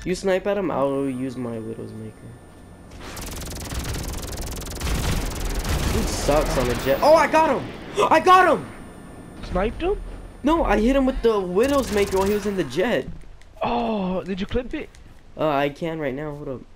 You snipe at him, I'll use my Widow's Maker. Dude sucks on the jet. Oh, I got him! I got him! Sniped him? No, I hit him with the Widow's Maker while he was in the jet. Oh, did you clip it? I can right now. Hold up.